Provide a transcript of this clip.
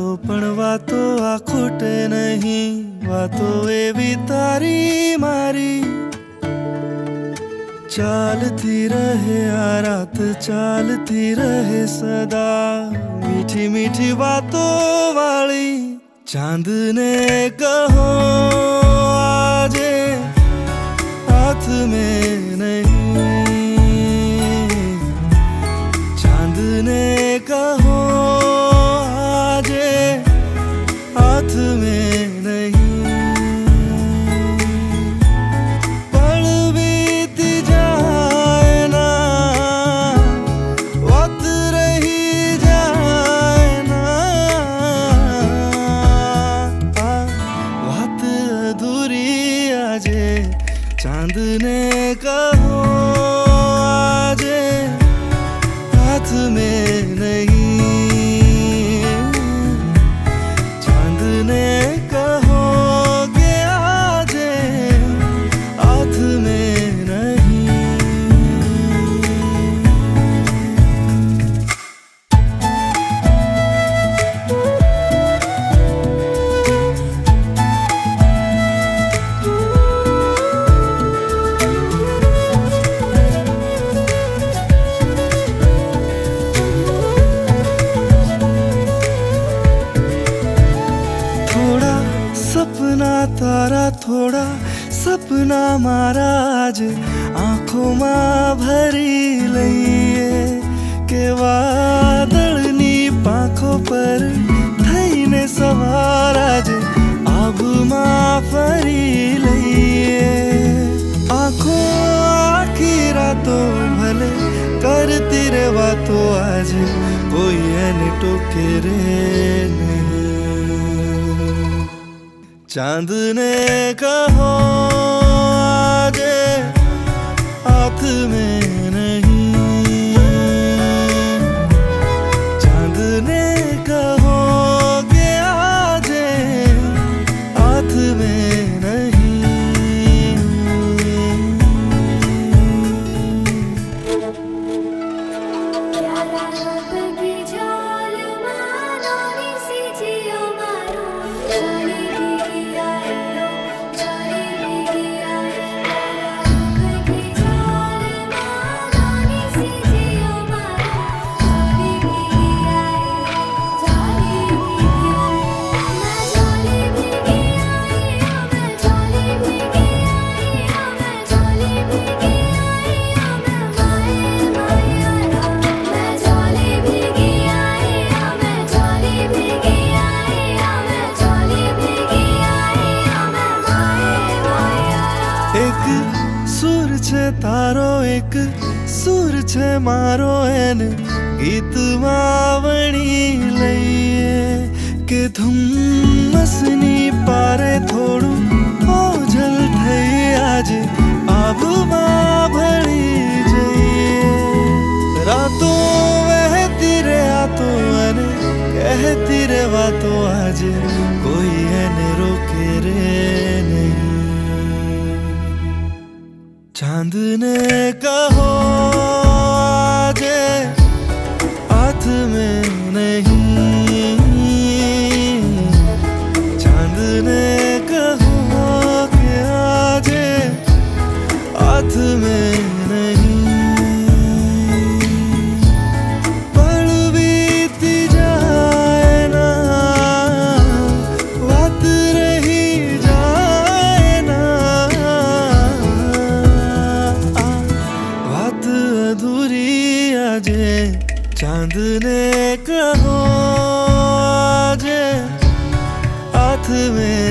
પણ વાતો આ ખૂટે નહીં, વાતો એવી તારી મારી ચાલતી રહે આ રાત, ચાલતી રહે સદા. મીઠી મીઠી વાતો વાળી ચાંદને કહો આજે हाथ में नहीं, चांदने कहो आजे हाथ में नहीं. पल बीती जाए ना वक्त रही जाए ना, बात अधूरी आजे चांदने कहो आजे हाथ में नहीं. चांदने कहो के आजे हाथ में नहीं. सपना तारा थोड़ा सपना मारा आज आँखों में भरी लईए के वादळनी पाखो पर थईने सवार आज आभમાં फरी लईए. आँखों आखी रातो भले करती रे वातो आज कोई એને टोके रे नहीं. चांदने कहो आजे हाथ में नहीं. चांदने कहो के आजे हाथ में नहीं. एक सुर छे तारो एक सुर छे मारो एने गीत मावणी लईए के धुम्मसनी पारे थोड़ू ओझल थई आज आभમાં भरी जईए. रातों वहती रे आतो अने कहती रे वातो आज कोई एने रोके रे नहीं. चांदने कहो आजे हाथ में नहीं. चांदने कहो के आजे हाथ में नहीं. पल बीती जाए ना बात रही जाए ना, अधूरी आजे चांदने कहो आजे हाथ में